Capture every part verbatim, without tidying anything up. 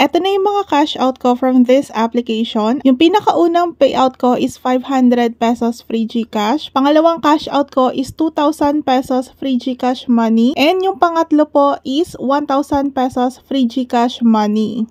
Eto na yung mga cash out ko from this application. Yung pinakaunang payout ko is five hundred pesos free GCash. Pangalawang cash out ko is two thousand pesos free GCash money. And yung pangatlo po is one thousand pesos free GCash money.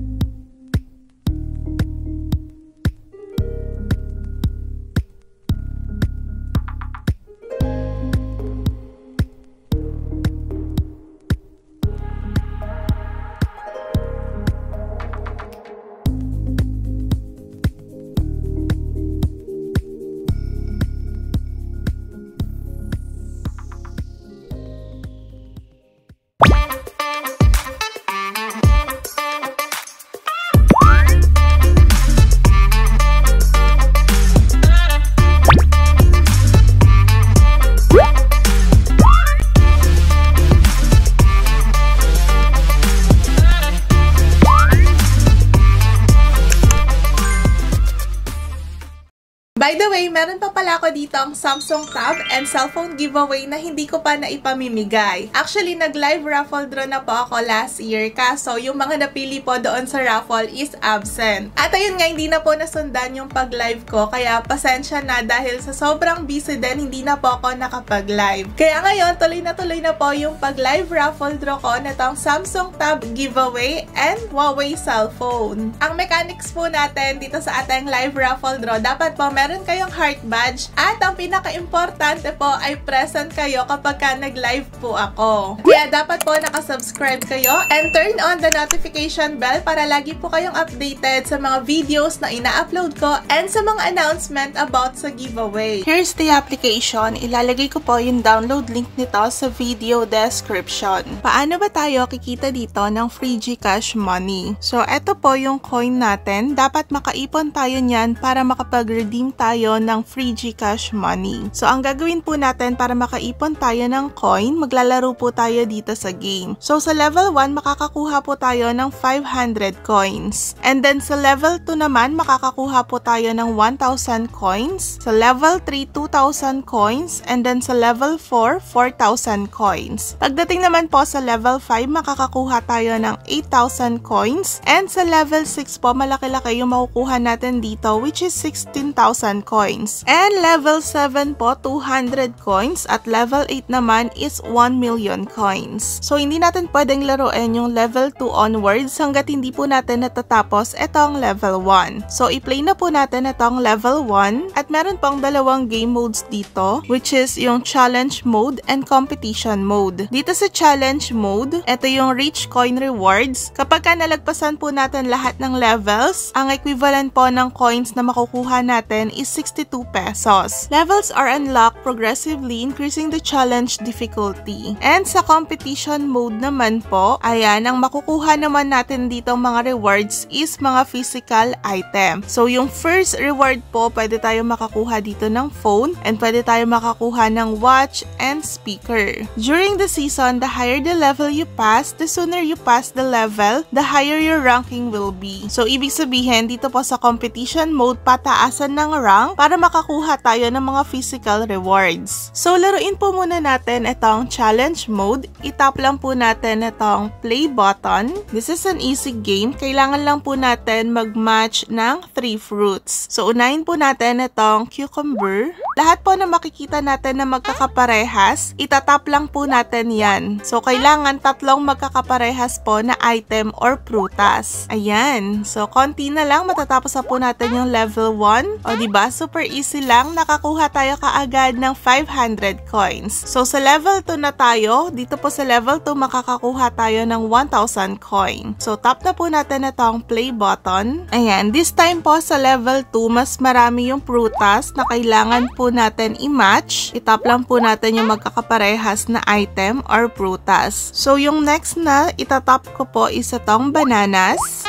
By the way, meron pa pala ako dito ang Samsung Tab and cellphone giveaway na hindi ko pa naipamimigay. Actually, nag-live raffle draw na po ako last year, kaso yung mga napili po doon sa raffle is absent. At ayun nga, hindi na po nasundan yung pag-live ko, kaya pasensya na dahil sa sobrang busy din, hindi na po ako nakapag-live. Kaya ngayon, tuloy na tuloy na po yung pag-live raffle draw ko na tong Samsung Tab giveaway and Huawei cellphone. Ang mechanics po natin dito sa ating live raffle draw, dapat po meron meron kayong heart badge at ang pinaka-importante po ay present kayo kapag ka nag-live po ako. Kaya dapat po nakasubscribe kayo and turn on the notification bell para lagi po kayong updated sa mga videos na ina-upload ko and sa mga announcement about sa giveaway. Here's the application. Ilalagay ko po yung download link nito sa video description. Paano ba tayo kikita dito ng free GCash money? So, eto po yung coin natin. Dapat makaipon tayo niyan para makapag-redeem tayo ng free GCash money. So, ang gagawin po natin para makaipon tayo ng coin, maglalaro po tayo dito sa game. So, sa level one, makakakuha po tayo ng five hundred coins. And then, sa level two naman, makakakuha po tayo ng one thousand coins. Sa level three, two thousand coins. And then, sa level four, four thousand coins. Pagdating naman po sa level five, makakakuha tayo ng eight thousand coins. And sa level six po, malaki-laki yung makukuha natin dito, which is sixteen thousand coins. And level seven po, two hundred coins. At level eight naman is one million coins. So, hindi natin pwedeng laruin yung level two onwards hanggat hindi po natin natatapos itong level one. So, i-play na po natin itong level one. At meron pong dalawang game modes dito, which is yung challenge mode and competition mode. Dito sa challenge mode, ito yung reach coin rewards. Kapag ka nalagpasan po natin lahat ng levels, ang equivalent po ng coins na makukuha natin is sixty-two pesos. Levels are unlocked progressively, increasing the challenge difficulty. And sa competition mode naman po, ayan, ang makukuha naman natin dito mga rewards is mga physical item. So, yung first reward po, pwede tayo makakuha dito ng phone and pwede tayo makakuha ng watch and speaker. During the season, the higher the level you pass, the sooner you pass the level, the higher your ranking will be. So, ibig sabihin, dito po sa competition mode, pataasan ng rank para makakuha tayo ng mga physical rewards. So, laruin po muna natin itong challenge mode. I-tap lang po natin itong play button. This is an easy game. Kailangan lang po natin mag-match ng three fruits. So, unahin po natin itong cucumber. Lahat po na makikita natin na magkakaparehas, itatap lang po natin yan. So, kailangan tatlong magkakaparehas po na item or prutas. Ayan. So, konti na lang, matatapos na po natin yung level one. O, diba? Super easy lang. Nakakuha tayo kaagad ng five hundred coins. So, sa level two na tayo, dito po sa level two, makakakuha tayo ng one thousand coin. So, tap na po natin itong play button. Ayan. This time po sa level two, mas marami yung prutas na kailangan po natin i-match. Itap lang po natin yung magkakaparehas na item or prutas. So, yung next na itatap ko po is itong bananas.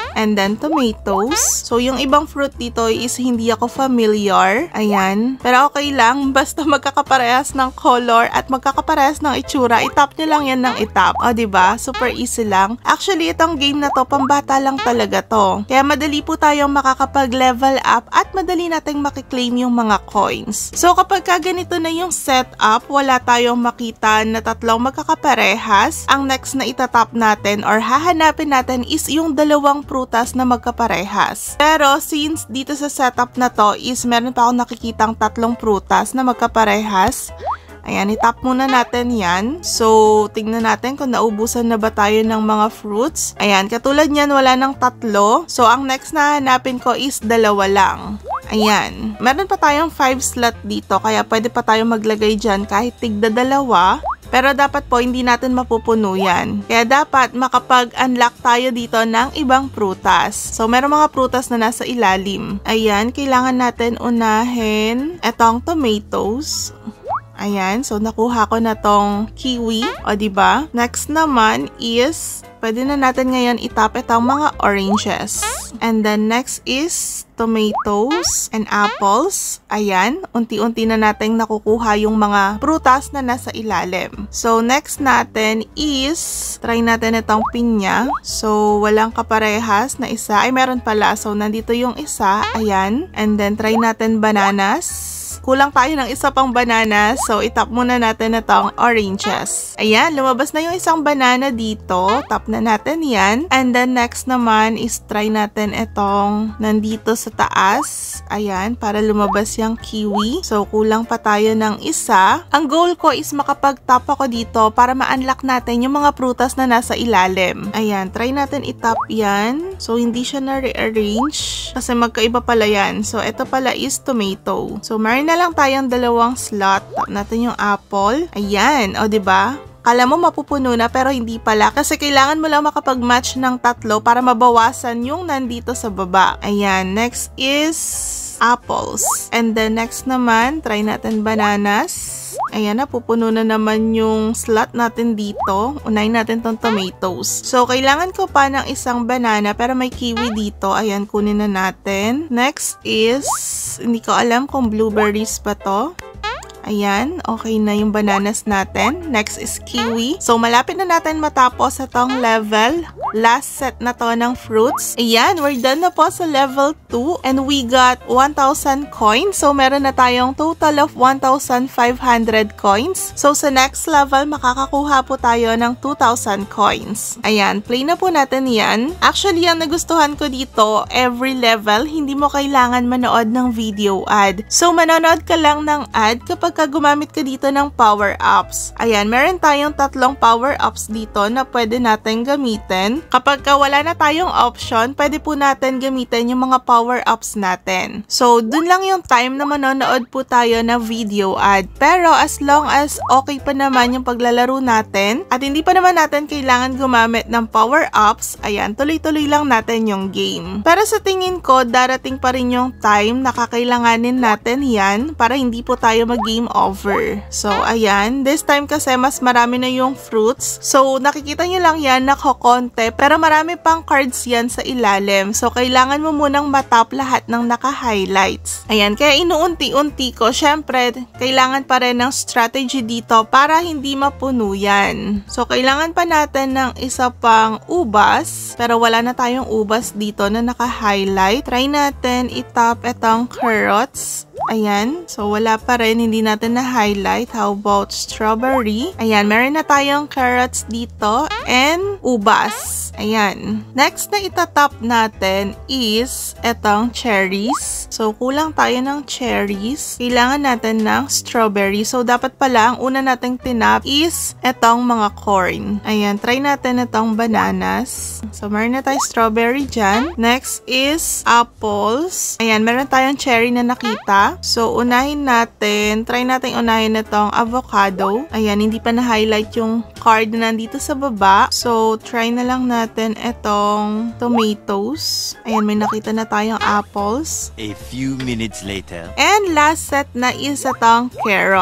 and then tomatoes. So, yung ibang fruit dito is hindi ako familiar. Ayan. Pero okay lang, basta magkakaparehas ng color at magkakaparehas ng itsura, itap nyo lang yan ng itap. O, diba? Super easy lang. Actually, itong game na to, pambata lang talaga to. Kaya madali po tayong makakapag-level up at madali nating makiklaim yung mga coins. So, kapag ka ganito na yung setup, wala tayong makita na tatlong magkakaparehas, ang next na itatap natin or hahanapin natin is yung dalawang prutas na magkaparehas. Pero since dito sa setup na to is meron pa akong nakikitang tatlong prutas na magkaparehas, ayan, itap muna natin yan. So, tingnan natin kung naubusan na ba tayo ng mga fruits. Ayan, katulad niyan, wala nang tatlo. So, ang next na hanapin ko is dalawa lang. Ayan. Meron pa tayong five slot dito, kaya pwede pa tayo maglagay dyan kahit tigda dalawa. Pero dapat po, hindi natin mapupuno yan. Kaya dapat makapag-unlock tayo dito ng ibang prutas. So, meron mga prutas na nasa ilalim. Ayan, kailangan natin unahin etong tomatoes. Ayan, so nakuha ko na tong kiwi, o diba? Next naman is, pwede na natin ngayon itap itong mga oranges. And then next is tomatoes and apples. Ayan, unti-unti na natin nakukuha yung mga prutas na nasa ilalim. So next natin is, try natin itong pinya. So walang kaparehas na isa. Ay, meron pala. So nandito yung isa. Ayan. And then try natin bananas. Kulang tayo ng isa pang banana. So, itap muna natin na itong oranges. Ayan, lumabas na yung isang banana dito. Tap na natin yan. And then, next naman is try natin itong nandito sa taas. Ayan, para lumabas yung kiwi. So, kulang pa tayo ng isa. Ang goal ko is makapag-tap ako dito para ma-unlock natin yung mga prutas na nasa ilalim. Ayan, try natin itap yan. So, hindi siya na-rearrange kasi magkaiba pala yan. So, ito pala is tomato. So, meron na lang tayong dalawang slot. Tap natin yung apple. Ayan. O, diba? Kala mo mapupuno na pero hindi pala. Kasi kailangan mo lang makapag-match ng tatlo para mabawasan yung nandito sa baba. Ayan. Next is apples. And then next naman, try natin bananas. Ayan na, pupuno na naman yung slot natin dito. Unahin natin tong tomatoes. So, kailangan ko pa ng isang banana pero may kiwi dito. Ayan, kunin na natin. Next is, hindi ko alam kung blueberries pa to. Ayan, okay na yung bananas natin. Next is kiwi. So, malapit na natin matapos itong level. Last set na to ng fruits. Ayan, we're done na po sa level two. And we got one thousand coins. So, meron na tayong total of one thousand five hundred coins. So, sa next level, makakakuha po tayo ng two thousand coins. Ayan, play na po natin yan. Actually, ang nagustuhan ko dito, every level, hindi mo kailangan manood ng video ad. So, manonood ka lang ng ad kapag ka gumamit ka dito ng power-ups. Ayan, meron tayong tatlong power-ups dito na pwede natin gamitin. Kapag ka wala na tayong option, pwede po natin gamitin yung mga power-ups natin. So, dun lang yung time na manonood po tayo ng video ad. Pero as long as okay pa naman yung paglalaro natin at hindi pa naman natin kailangan gumamit ng power-ups, ayan, tuloy-tuloy lang natin yung game. Pero sa tingin ko, darating pa rin yung time na kakailanganin natin yan para hindi po tayo mag-game over. So, ayan. This time kasi mas marami na yung fruits. So, nakikita nyo lang yan, nakakonte. Pero marami pang cards yan sa ilalim. So, kailangan mo munang matap lahat ng naka-highlights. Ayan. Kaya inuunti-unti ko. Syempre, kailangan pa rin ng strategy dito para hindi mapuno yan. So, kailangan pa natin ng isa pang ubas. Pero wala na tayong ubas dito na naka-highlight. Try natin itap itong carrots. Ayan. So, wala pa rin. Hindi natin na-highlight. How about strawberry? Ayan. Meron na tayong carrots dito and ubas. Ayan. Next na itatap natin is etong cherries. So, kulang tayo ng cherries. Kailangan natin ng strawberry. So, dapat pala, ang una nating tinap is etong mga corn. Ayan. Try natin etong bananas. So, meron na tayong strawberry dyan. Next is apples. Ayan. Meron tayong cherry na nakita. So, unahin natin. Try natin unahin itong avocado. Ayan. Hindi pa na-highlight yung card na nandito sa baba. So, try na lang natin itong tomatoes. Ayan. May nakita na tayong apples. A few minutes later. And last set na is itong carrots.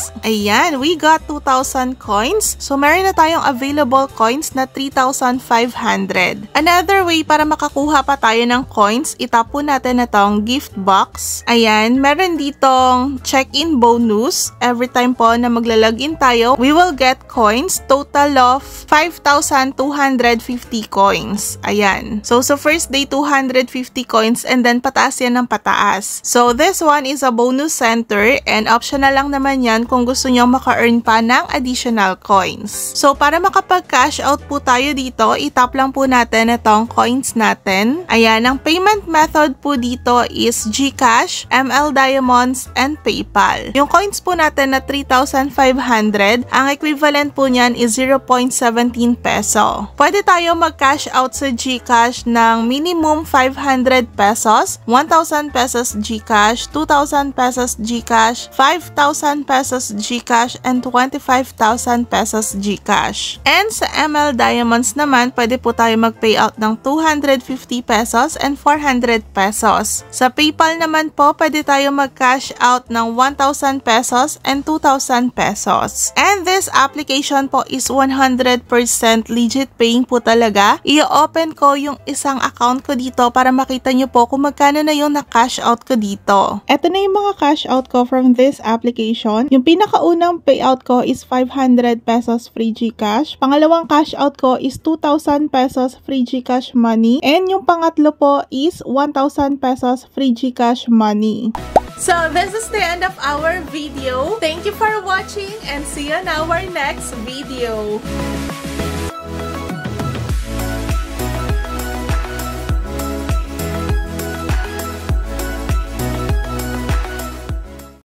coins. Ayan, we got two thousand coins. So, meron na tayong available coins na three thousand five hundred. Another way para makakuha pa tayo ng coins, itap po natin na tong gift box. Ayan, meron ditong check-in bonus. Every time po na maglalagin tayo, we will get coins. Total of five thousand two hundred fifty coins. Ayan. So, sa first day, two hundred fifty coins and then pataas yan ng pataas. So, this one is a bonus center and optional lang naman yan kung gusto nyo maka-earn pa ng additional coins. So, para makapag-cash out po tayo dito, itap lang po natin itong coins natin. Ayan, ang payment method po dito is GCash, M L Diamonds, and PayPal. Yung coins po natin na three thousand five hundred, ang equivalent po niyan is zero point one seven peso. Pwede tayo mag-cash out sa GCash ng minimum five hundred pesos, one thousand pesos GCash, two thousand pesos GCash, five thousand pesos GCash, and twenty-five thousand pesos GCash. And sa M L Diamonds naman, pwede po tayo mag-payout ng two hundred fifty pesos and four hundred pesos. Sa PayPal naman po, pwede tayo mag-cash out ng one thousand pesos and two thousand pesos. And this application po is one hundred percent legit paying po talaga. I-open ko yung isang account ko dito para makita nyo po kung magkano na yung na-cash out ko dito. Ito na yung mga cash out ko from this application. Yung pinakaunang payout ko is five hundred pesos free GCash. Pangalawang cash out ko is two thousand pesos free GCash money. And yung pangatlo po is one thousand pesos free GCash money. So, this is the end of our video. Thank you for watching and see you in our next video.